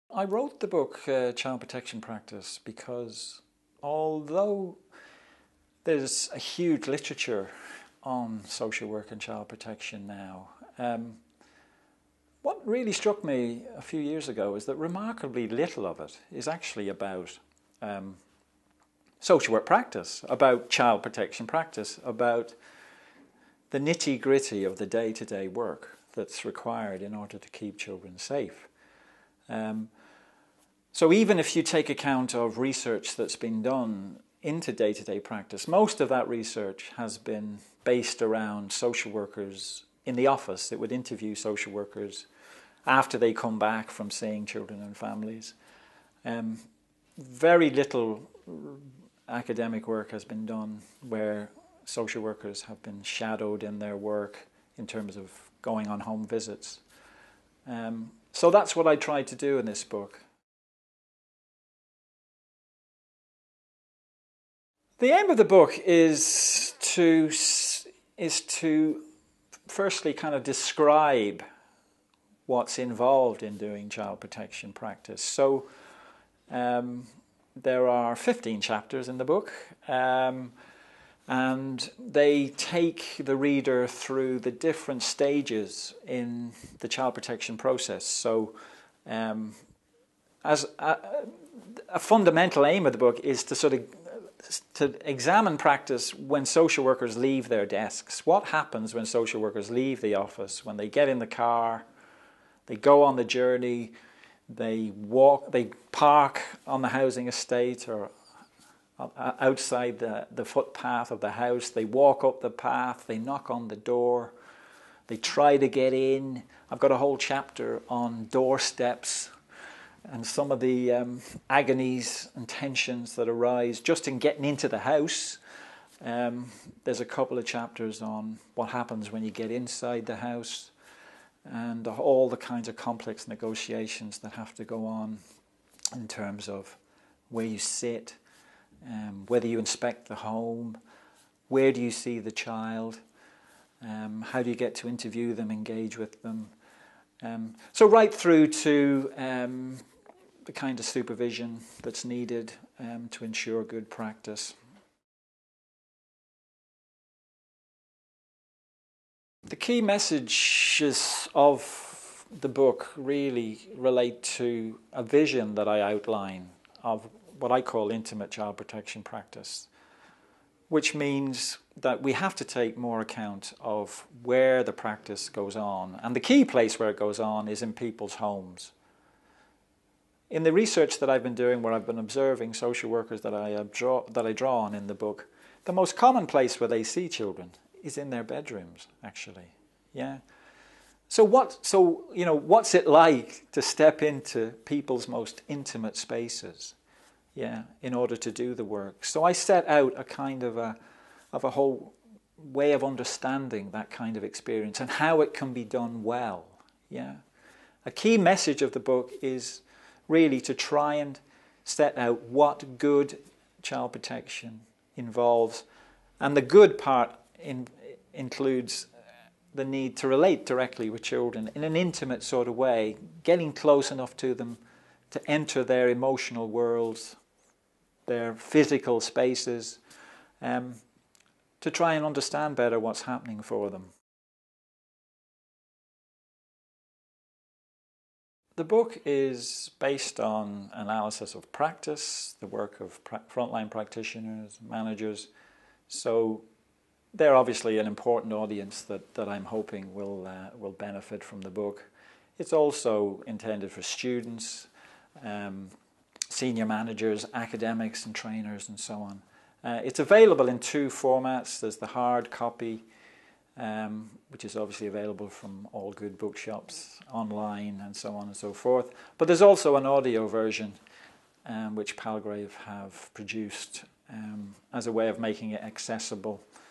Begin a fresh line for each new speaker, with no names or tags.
I wrote the book Child Protection Practice because although there's a huge literature on social work and child protection now, what really struck me a few years ago is that remarkably little of it is actually about social work practice, about child protection practice, about the nitty-gritty of the day-to-day work that's required in order to keep children safe. So even if you take account of research that's been done into day-to-day practice, most of that research has been based around social workers in the office. It would interview social workers after they come back from seeing children and families. Very little academic work has been done where social workers have been shadowed in their work in terms of going on home visits. So that's what I tried to do in this book. The aim of the book is to firstly kind of describe what's involved in doing child protection practice. So there are 15 chapters in the book, and they take the reader through the different stages in the child protection process. So as a fundamental aim of the book is to examine practice when social workers leave their desks. What happens when social workers leave the office, when they get in the car, they go on the journey, they park on the housing estate or outside the footpath of the house, they walk up the path, they knock on the door, they try to get in. I've got a whole chapter on doorsteps and some of the agonies and tensions that arise just in getting into the house. There's a couple of chapters on what happens when you get inside the house and all the kinds of complex negotiations that have to go on in terms of where you sit, whether you inspect the home, where do you see the child, how do you get to interview them, engage with them. So right through to the kind of supervision that's needed to ensure good practice. The key messages of the book really relate to a vision that I outline of what I call intimate child protection practice, which means that we have to take more account of where the practice goes on. And the key place where it goes on is in people's homes. In the research that I've been doing, where I've been observing social workers that I draw on in the book, the most common place where they see children is in their bedrooms, actually. Yeah. So what's it like to step into people's most intimate spaces? Yeah, in order to do the work. So I set out a kind of a whole way of understanding that kind of experience and how it can be done well. Yeah. A key message of the book is really to try and set out what good child protection involves. And the good part includes the need to relate directly with children in an intimate sort of way, getting close enough to them to enter their emotional worlds, their physical spaces, to try and understand better what's happening for them. The book is based on analysis of practice, the work of frontline practitioners, managers. So they're obviously an important audience that I'm hoping will benefit from the book. It's also intended for students, senior managers, academics and trainers and so on. It's available in two formats. There's the hard copy, which is obviously available from all good bookshops, online and so on and so forth. But there's also an audio version which Palgrave have produced as a way of making it accessible